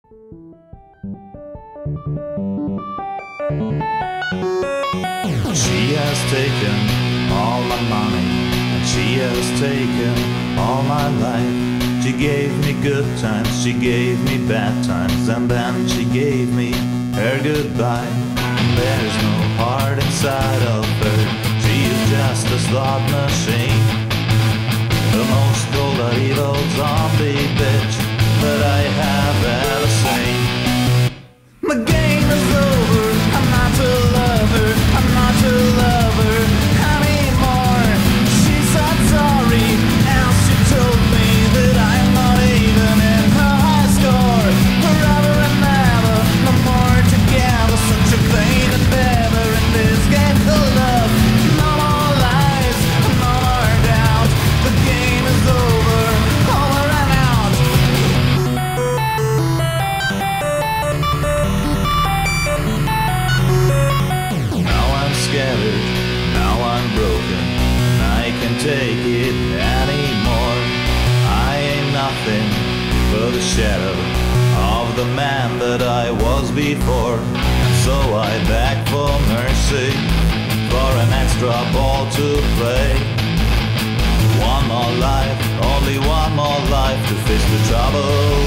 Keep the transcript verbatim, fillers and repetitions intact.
She has taken all my money, and she has taken all my life. She gave me good times, she gave me bad times, and then she gave me her goodbye. There's no heart inside of her, she is just a slot machine. The most cold evil zombie bitch that I have ever seen. My game is over, I'm not to love her, I'm not to love her anymore. She said sorry, and she told me that I'm not even in her high score. Forever and ever, no more together, such a pain endeavor in this game of love. No more lies, no more doubt, the game is over, over and out. Now I'm scattered, now I'm broken, I can't take it anymore. I ain't nothing but a shadow of the man that I was before. And so I beg for mercy, for an extra ball to play. One more life, only one more life to face the trouble